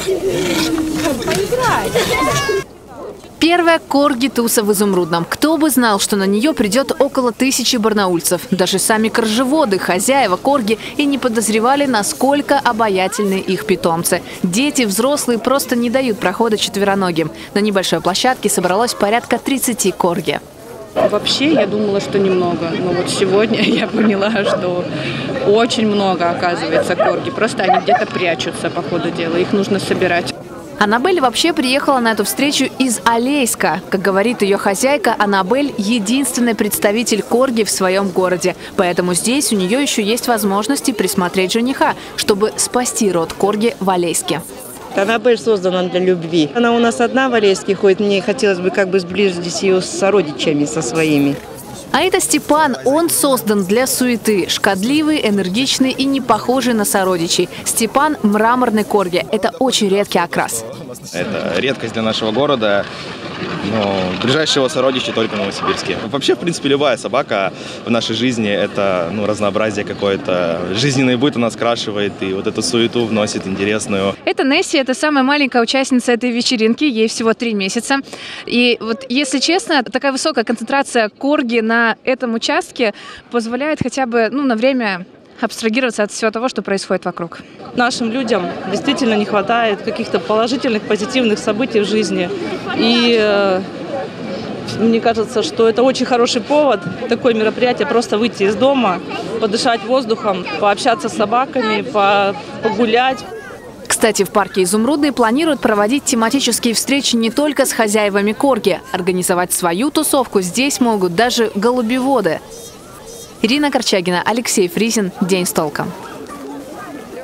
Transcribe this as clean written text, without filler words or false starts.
Первая корги-туса в Изумрудном. Кто бы знал, что на нее придет около 1000 барнаульцев. Даже сами коржеводы, хозяева корги, и не подозревали, насколько обаятельны их питомцы. Дети, взрослые просто не дают прохода четвероногим. На небольшой площадке собралось порядка 30 корги. Вообще, я думала, что немного. Но вот сегодня я поняла, что очень много, оказывается, корги. Просто они где-то прячутся по ходу дела. Их нужно собирать. Аннабель вообще приехала на эту встречу из Алейска. Как говорит ее хозяйка, Аннабель – единственный представитель корги в своем городе. Поэтому здесь у нее еще есть возможности присмотреть жениха, чтобы спасти род корги в Алейске. Аннабель создана для любви. Она у нас одна в Алейске ходит. Мне хотелось бы сблизить ее с сородичами, со своими. А это Степан. Он создан для суеты. Шкодливый, энергичный и не похожий на сородичей. Степан – мраморный корги. Это очень редкий окрас. Это редкость для нашего города. Но ближайшего сородича только в Новосибирске. Вообще, в принципе, любая собака в нашей жизни – это разнообразие какое-то. Жизненный быт она скрашивает и вот эту суету вносит интересную. Это Несси, это самая маленькая участница этой вечеринки. Ей всего 3 месяца. И вот, если честно, такая высокая концентрация корги на этом участке позволяет хотя бы на время абстрагироваться от всего того, что происходит вокруг. Нашим людям действительно не хватает каких-то положительных, позитивных событий в жизни. И мне кажется, что это очень хороший повод, такое мероприятие, просто выйти из дома, подышать воздухом, пообщаться с собаками, погулять. Кстати, в парке «Изумрудный» планируют проводить тематические встречи не только с хозяевами корги. Организовать свою тусовку здесь могут даже голубеводы. Ирина Корчагина, Алексей Фризин. День с толком.